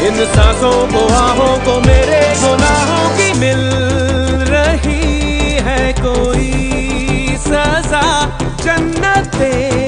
इन सांसों को आहों को मेरे गुनाहों की मिल रही है कोई सजा जन्नत पे